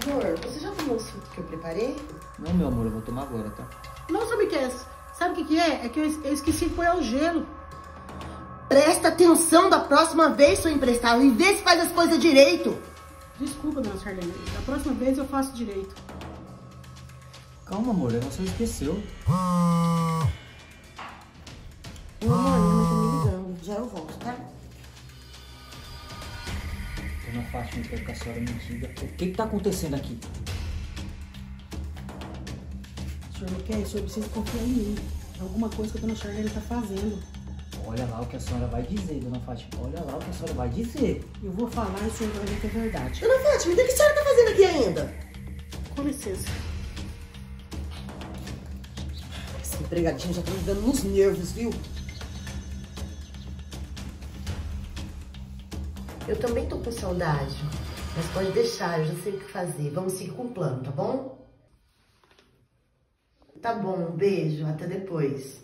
Amor, você já tomou o suco que eu preparei? Não, meu amor, eu vou tomar agora, tá? Não sabe o que é? Sabe o que é? É que eu esqueci de pôr o gelo. Presta atenção da próxima vez, seu imprestável, e vê se faz as coisas direito. Desculpa, dona Charlene. Da próxima vez eu faço direito. Calma, amor, você esqueceu. Ô, amor, minha mãe tá me ligando. Já eu volto, tá? Dona Fátima, eu quero que a senhora me diga o que tá acontecendo aqui. O senhor não quer? O senhor precisa confiar em mim. É alguma coisa que a dona Charlene tá fazendo. Olha lá o que a senhora vai dizer, dona Fátima. Olha lá o que a senhora vai dizer. Eu vou falar e o senhor vai ver que é verdade. Dona Fátima, o que a senhora tá fazendo aqui ainda? Com licença. Esse empregadinho já tá me dando nos nervos, viu? Eu também tô com saudade. Mas pode deixar, eu já sei o que fazer. Vamos seguir com o plano, tá bom? Tá bom, um beijo. Até depois.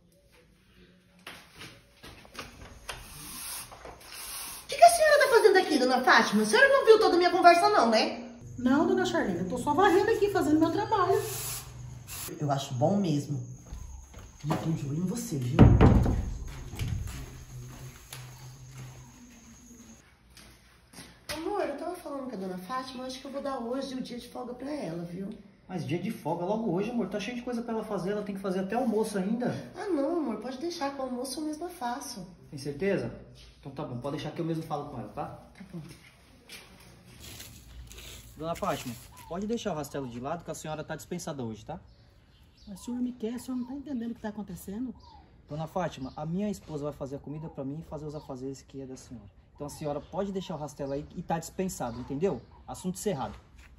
O que a senhora tá fazendo aqui, dona Fátima? A senhora não viu toda a minha conversa, não, né? Não, dona Charlene, eu tô só varrendo aqui, fazendo meu trabalho. Eu acho bom mesmo. E eu tenho de olho em você, viu? Amor, eu tava falando com a dona Fátima, acho que eu vou dar hoje o dia de folga pra ela, viu? Mas dia de folga logo hoje, amor. Tá cheio de coisa pra ela fazer. Ela tem que fazer até almoço ainda. Ah, não, amor, pode deixar, com o almoço eu mesma faço. Tem certeza? Então tá bom, pode deixar que eu mesmo falo com ela, tá? Tá bom. Dona Fátima, pode deixar o rastelo de lado que a senhora tá dispensada hoje, tá? Mas o senhor me quer, o senhor não tá entendendo o que tá acontecendo? Dona Fátima, a minha esposa vai fazer a comida pra mim e fazer os afazeres que é da senhora. Então a senhora pode deixar o rastelo aí e tá dispensado, entendeu? Assunto encerrado.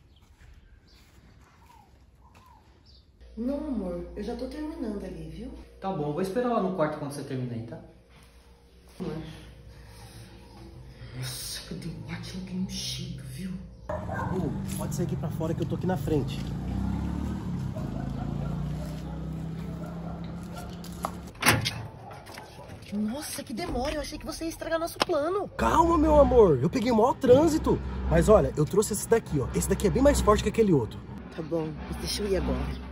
Não, amor, eu já tô terminando ali, viu? Tá bom, vou esperar lá no quarto quando você terminar aí, tá? Amor. Nossa, cadê o Atila que não chega, viu? Pode sair aqui pra fora que eu tô aqui na frente. Nossa, que demora, eu achei que você ia estragar nosso plano. Calma, meu amor, eu peguei o maior trânsito. Mas olha, eu trouxe esse daqui, ó. Esse daqui é bem mais forte que aquele outro. Tá bom, mas deixa eu ir agora.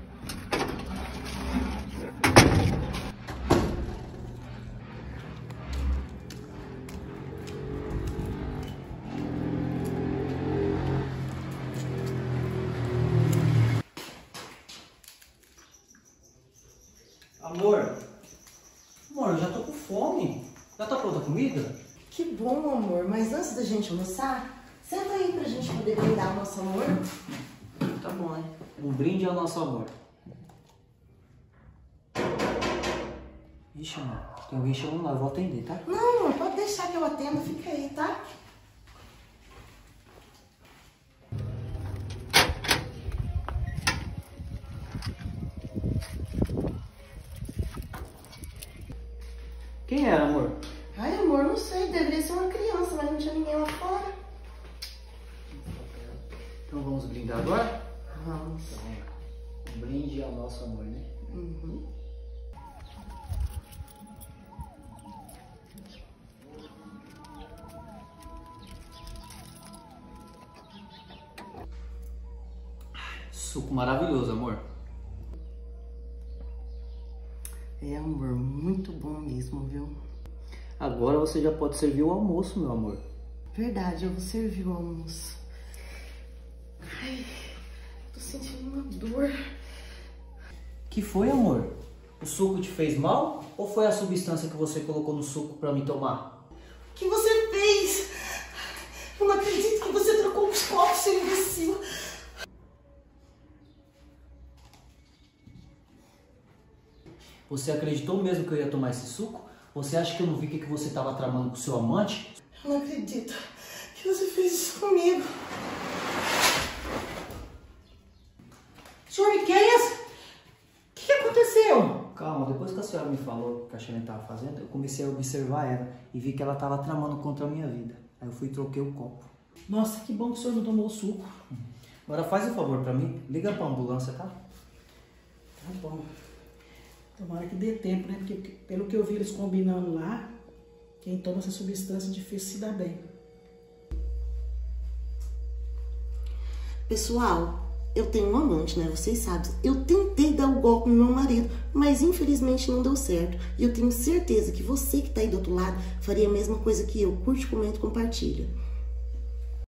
Amor, eu já tô com fome. Já tá pronta a comida? Que bom, amor, mas antes da gente almoçar, senta aí pra gente poder brindar o nosso amor. Tá bom, né? Um brinde ao nosso amor. Ixi, amor, tem alguém chamando lá, eu vou atender, tá? Não, amor, pode deixar que eu atendo, fica aí, tá? Quem era, amor? Ai, amor, não sei, deveria ser uma criança, mas não tinha ninguém lá fora. Então vamos brindar agora? Vamos. Um brinde ao nosso amor, né? Uhum. Suco maravilhoso, amor. É, amor, muito bom mesmo, viu? Agora você já pode servir o almoço, meu amor. Verdade, eu vou servir o almoço. Ai, tô sentindo uma dor. Que foi, amor? O suco te fez mal? Ou foi a substância que você colocou no suco pra mim tomar? O que você fez? Eu não acredito que você trocou os copos, seu imbecil. Você acreditou mesmo que eu ia tomar esse suco? Você acha que eu não vi o que você estava tramando com seu amante? Eu não acredito que você fez isso comigo. Senhor Miqueias, o que aconteceu? Calma, depois que a senhora me falou o que a Charlene estava fazendo, eu comecei a observar ela e vi que ela estava tramando contra a minha vida. Aí eu fui e troquei o copo. Nossa, que bom que o senhor não tomou o suco. Agora faz um favor pra mim, liga pra ambulância, tá? Tá bom. Tomara que dê tempo, né? Porque pelo que eu vi eles combinando lá, quem toma essa substância é difícil se dar bem. Pessoal, eu tenho um amante, né? Vocês sabem. Eu tentei dar o golpe no meu marido, mas infelizmente não deu certo. E eu tenho certeza que você que tá aí do outro lado faria a mesma coisa que eu. Curte, comenta e compartilha.